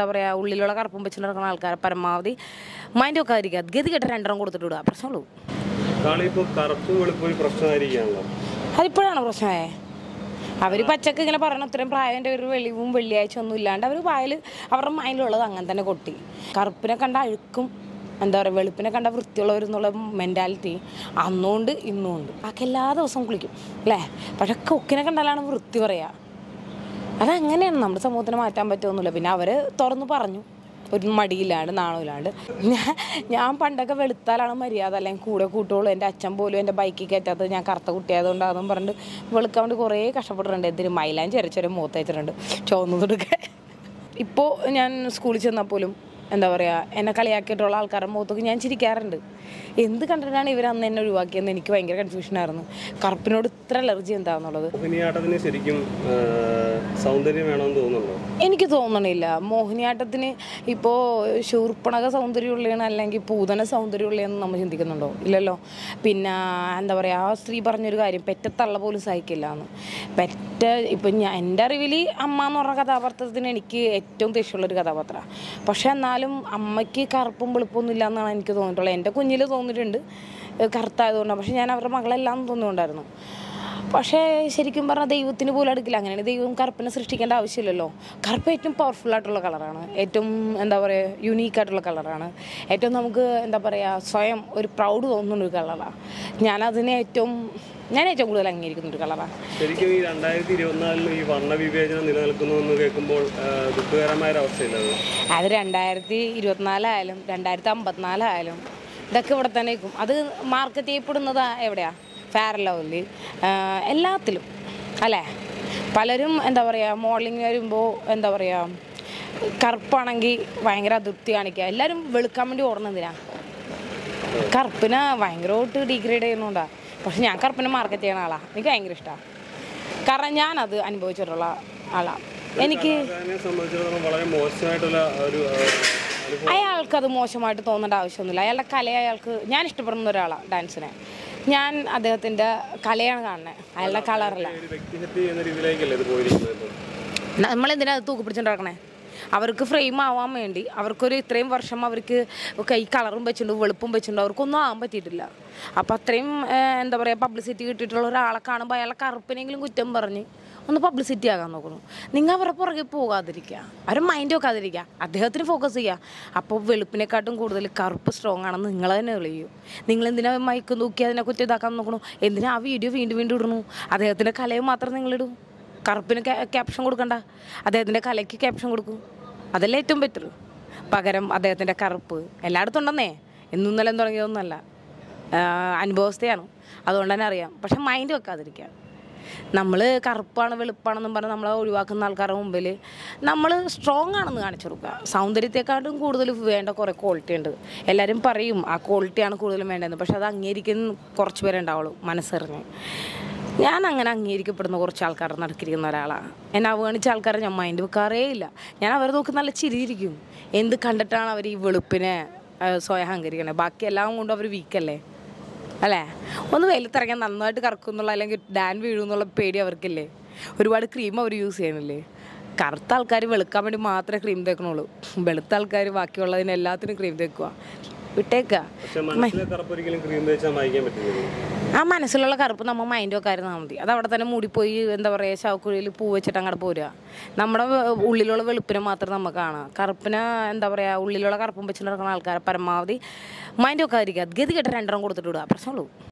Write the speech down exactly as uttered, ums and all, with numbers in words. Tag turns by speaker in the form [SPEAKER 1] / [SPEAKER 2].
[SPEAKER 1] എന്താ പറയുക ഉള്ളിലുള്ള കറുപ്പും വെച്ചിട്ട് നടക്കുന്ന ആൾക്കാരെ പരമാവധി മൈൻഡ് വെക്കാതിരിക്കുക. ഗതി കെട്ട രണ്ടെണ്ണം കൊടുത്തിട്ട് വിടുക. പ്രശ്നമുള്ളൂ. അതിപ്പോഴാണ് പ്രശ്നമേ. അവർ പച്ചക്ക് ഇങ്ങനെ പറയണ ഇത്രയും പ്രായൻ്റെ ഒരു വെളിവും വെള്ളിയാഴ്ച ഒന്നും ഇല്ലാണ്ട് അവർ വായിൽ അവരുടെ മൈൻഡിലുള്ളത് അങ്ങനെ തന്നെ കൊട്ടി. കറുപ്പിനെ കണ്ട അഴുക്കും എന്താ പറയുക വെളുപ്പിനെ കണ്ട വൃത്തിയുള്ളവരെന്നുള്ള മെൻറ്റാലിറ്റി അന്നുകൊണ്ട് ഇന്നുമുണ്ട്. ബാക്കി എല്ലാ ദിവസവും കുളിക്കും അല്ലേ. പക്ഷെ കൊക്കിനെ കണ്ടാലാണ് വൃത്തി പറയുക. അതങ്ങനെയാണ്. നമ്മുടെ സമൂഹത്തിന് മാറ്റാൻ പറ്റുമൊന്നുമില്ല. പിന്നെ അവർ തുറന്ന് പറഞ്ഞു ഒരു മടിയില്ലാണ്ട് നാണമില്ലാണ്ട്. ഞാൻ ഞാൻ പണ്ടൊക്കെ വെളുത്താലാണ് മര്യാദ, അല്ലെങ്കിൽ കൂടെ കൂട്ടുള്ളൂ. എൻ്റെ അച്ഛൻ പോലും എൻ്റെ ബൈക്കിൽ കയറ്റാത്തത് ഞാൻ കറുത്ത കുട്ടിയായതുകൊണ്ടാണെന്നും പറഞ്ഞിട്ട് വെളുക്കാൻ വേണ്ടി കുറേ കഷ്ടപ്പെട്ടിട്ടുണ്ട്. എന്തിനും മൈലാഞ്ചി ചെറിയ മൂത്ത് വെച്ചിട്ടുണ്ട് ചുവന്നതൊക്കെ. ഇപ്പോൾ ഞാൻ സ്കൂളിൽ ചെന്നാൽ പോലും എന്താ പറയുക എന്നെ കളിയാക്കിയിട്ടുള്ള ആൾക്കാരുടെ മുഖത്തൊക്കെ ഞാൻ ചിരിക്കാറുണ്ട്. എന്ത് കണ്ടിട്ടാണ് ഇവർ അന്ന് എന്നെ ഒഴിവാക്കിയെന്ന് എനിക്ക് ഭയങ്കര കൺഫ്യൂഷനായിരുന്നു. കറുപ്പിനോട് ഇത്ര അലർജി എന്താണെന്നുള്ളത്
[SPEAKER 2] ശരിക്കും സൗന്ദര്യം വേണമെന്ന് തോന്നുന്നുണ്ടോ?
[SPEAKER 1] എനിക്ക് തോന്നണില്ല. മോഹിനിയാട്ടത്തിന് ഇപ്പോൾ ശൂർപ്പണക സൗന്ദര്യമുള്ളതാണ് അല്ലെങ്കിൽ പൂതന സൗന്ദര്യമുള്ളതെന്ന് നമ്മൾ ചിന്തിക്കുന്നുണ്ടോ? ഇല്ലല്ലോ. പിന്നെ എന്താ പറയുക ആ സ്ത്രീ പറഞ്ഞൊരു കാര്യം, പെറ്റത്തള്ള പോലും സഹിക്കില്ല എന്ന്. പെറ്റ ഇപ്പം ഞാൻ എൻ്റെ അറിവിൽ അമ്മ എന്ന് പറഞ്ഞ കഥാപാത്രത്തിന് എനിക്ക് ഏറ്റവും ദേഷ്യമുള്ളൊരു കഥാപാത്രമാണ്. പക്ഷെ എന്നാലും അമ്മയ്ക്ക് കറുപ്പും വെളുപ്പൊന്നും ഇല്ല എന്നാണ് എനിക്ക് തോന്നിയിട്ടുള്ളത്. എൻ്റെ കുഞ്ഞിൽ തോന്നിയിട്ടുണ്ട് കറുത്തായതുകൊണ്ടാണ്. പക്ഷെ ഞാൻ അവരുടെ മകളെല്ലാം തോന്നിയിട്ടുണ്ടായിരുന്നു. പക്ഷേ ശരിക്കും പറഞ്ഞാൽ ദൈവത്തിന് പോലും അടുക്കില്ല. അങ്ങനെയാണ് ദൈവം കറുപ്പിനെ സൃഷ്ടിക്കേണ്ട ആവശ്യമില്ലല്ലോ. കറുപ്പ് ഏറ്റവും പവർഫുൾ ആയിട്ടുള്ള കളറാണ്, ഏറ്റവും എന്താ പറയുക യുണീക്കായിട്ടുള്ള കളറാണ്, ഏറ്റവും നമുക്ക് എന്താ പറയുക സ്വയം ഒരു പ്രൗഡ് തോന്നുന്നൊരു കളറാണ്. ഞാനതിനെ ഏറ്റവും ഞാൻ ഏറ്റവും കൂടുതൽ അംഗീകരിക്കുന്ന ഒരു കളറാണ്.
[SPEAKER 2] ശരിക്കും ഈ രണ്ടായിരത്തി ഇരുപത്തിനാലിൽ ഈ വർണ്ണവിവേചനം നിലനിൽക്കുന്നു എന്ന് കേൾക്കുമ്പോൾ ദുഃഖകരമായ അവസ്ഥയില്ല
[SPEAKER 1] അത്? രണ്ടായിരത്തി ഇരുപത്തിനാലായാലും രണ്ടായിരത്തി അമ്പത്തിനാലായാലും ഇതൊക്കെ ഇവിടെ തന്നെ നിൽക്കും. അത് മാർക്കറ്റ് ചെയ്യപ്പെടുന്നത് എവിടെയാണ്? ഫെയർ ലവ്ലി എല്ലാത്തിലും അല്ലേ. പലരും എന്താ പറയുക മോഡലിങ് വരുമ്പോൾ എന്താ പറയുക കറുപ്പാണെങ്കിൽ ഭയങ്കര അതൃപ്തി കാണിക്കുക. എല്ലാവരും വെളുക്കാൻ വേണ്ടി ഓടണതിനാ. കറുപ്പിനെ ഭയങ്കരമായിട്ട് ഡീഗ്രേഡ് ചെയ്യുന്നുണ്ടാണ്. പക്ഷെ ഞാൻ കറുപ്പിനെ മാർക്കറ്റ് ചെയ്യുന്ന ആളാണ്. എനിക്ക് ഭയങ്കര ഇഷ്ടമാണ്. കാരണം ഞാനത് അനുഭവിച്ചിട്ടുള്ള ആളാണ്. എനിക്ക് അയാൾക്കത് മോശമായിട്ട് തോന്നേണ്ട ആവശ്യമൊന്നുമില്ല. അയാളുടെ കല അയാൾക്ക് ഞാൻ ഇഷ്ടപ്പെടുന്ന ഒരാളാണ്. ഡാൻസിനെ ഞാൻ അദ്ദേഹത്തിൻ്റെ കലയാണ് കാണുന്നത്, അയാളുടെ കളറല്ല. നമ്മളെന്തിനാ അത് തൂക്കി പിടിച്ചിട്ടുണ്ടാക്കണേ? അവർക്ക് ഫ്രെയിം ആവാൻ വേണ്ടി അവർക്കൊരു ഇത്രയും വർഷം അവർക്ക് ഈ കളറും വെച്ചിട്ടുണ്ട് വെളുപ്പും വെച്ചിട്ടുണ്ട് അവർക്കൊന്നും ആകാൻ പറ്റിയിട്ടില്ല. അപ്പോൾ അത്രയും എന്താ പറയുക പബ്ലിസിറ്റി കിട്ടിയിട്ടുള്ള ഒരാളെ കാണുമ്പോൾ അയാളെ കറുപ്പിനെങ്കിലും കുറ്റം പറഞ്ഞ് ഒന്ന് പബ്ലിസിറ്റി ആകാൻ നോക്കുന്നു. നിങ്ങൾ അവരുടെ പുറകെ പോകാതിരിക്കുക, അവരുടെ മൈൻഡ് വെക്കാതിരിക്കുക, അദ്ദേഹത്തിന് ഫോക്കസ് ചെയ്യുക. അപ്പോൾ വെളുപ്പിനെക്കാട്ടും കൂടുതൽ കറുപ്പ് സ്ട്രോങ് ആണെന്ന് നിങ്ങൾ തന്നെ തെളിയും. നിങ്ങളെന്തിനാ മൈക്ക് നോക്കി അതിനെ കുറ്റം ഇതാക്കാൻ നോക്കണു? എന്തിനാ ആ വീഡിയോ വീണ്ടും വീണ്ടും ഇടണു? അദ്ദേഹത്തിൻ്റെ കലയെ മാത്രം നിങ്ങളിടും. കറുപ്പിന് ക്യാപ്ഷൻ കൊടുക്കണ്ട, അദ്ദേഹത്തിൻ്റെ കലയ്ക്ക് ക്യാപ്ഷൻ കൊടുക്കും. അതല്ലേ ഏറ്റവും ബെറ്റർ. പകരം അദ്ദേഹത്തിൻ്റെ കറുപ്പ് എല്ലായിടത്തും ഉണ്ടെന്നേ, എന്നും നിലം തുടങ്ങിയതൊന്നുമല്ല, അനുഭവസ്ഥയാണ്. അതുകൊണ്ട് തന്നെ അറിയാം. പക്ഷെ മൈൻഡ് വെക്കാതിരിക്കുക. നമ്മൾ കറുപ്പാണ് വെളുപ്പാണെന്നും പറഞ്ഞ് നമ്മളെ ഒഴിവാക്കുന്ന ആൾക്കാരുടെ മുമ്പിൽ നമ്മൾ സ്ട്രോങ് ആണെന്ന് കാണിച്ചു കൊടുക്കുക. സൗന്ദര്യത്തെക്കാട്ടും കൂടുതൽ വേണ്ട കുറേ ക്വാളിറ്റി ഉണ്ട്. എല്ലാവരും പറയും ആ ക്വാളിറ്റിയാണ് കൂടുതലും വേണ്ടതെന്ന്. പക്ഷെ അത് അംഗീകരിക്കുന്ന കുറച്ച് പേരെ ഉണ്ടാവുള്ളൂ മനസ്സറിഞ്ഞ്. ഞാൻ അങ്ങനെ അംഗീകരിക്കപ്പെടുന്ന കുറച്ച് ആൾക്കാരുടെ നടക്കിരിക്കുന്ന ഒരാളാണ്. എന്നെ അവഗണിച്ച ആൾക്കാരെ ഞാൻ മൈൻഡ് വെക്കാറേ ഇല്ല. ഞാൻ അവരെ നോക്കി നല്ല ചിരിയിരിക്കും. എന്ത് കണ്ടിട്ടാണ് അവർ ഈ വെളുപ്പിനെ സ്വയം അഹങ്കരിക്കണേ? ബാക്കി എല്ലാം കൊണ്ടും അവർ വീക്കല്ലേ അല്ലേ? ഒന്ന് വെയിലത്തിറങ്ങാൻ നന്നായിട്ട് കറക്കും എന്നുള്ള അല്ലെങ്കിൽ ഡാൻ വീഴും എന്നുള്ള പേടി അവർക്കില്ലേ? ഒരുപാട് ക്രീം അവർ യൂസ് ചെയ്യണില്ലേ? കറുത്ത ആൾക്കാർ വെളുക്കാൻ വേണ്ടി മാത്രമേ ക്രീം തേക്കണുള്ളൂ. വെളുത്ത ആൾക്കാർ ബാക്കിയുള്ളതിന് എല്ലാത്തിനും ക്രീം തേക്കുക. വിട്ടേക്കുക. ആ മനസ്സിലുള്ള കറുപ്പ് നമ്മൾ മൈൻഡ് വെക്കാതിരുന്നാൽ മതി. അത് അവിടെ തന്നെ മൂടിപ്പോയി എന്താ പറയുക ശവക്കുഴിയിൽ പൂ വെച്ചിട്ട് അങ്ങോട്ട് പോരുക. നമ്മുടെ ഉള്ളിലുള്ള വെളുപ്പിനെ മാത്രം നമുക്ക് കാണാം. കറുപ്പിനെ എന്താ പറയുക ഉള്ളിലുള്ള കറുപ്പും വെച്ചിട്ട് നടക്കുന്ന ആൾക്കാരെ പരമാവധി മൈൻഡ് വെക്കാതിരിക്കുക. ഗതി കെട്ട രണ്ടെണ്ണം കൊടുത്തിട്ട് വിടുക. പ്രശ്നമുള്ളൂ.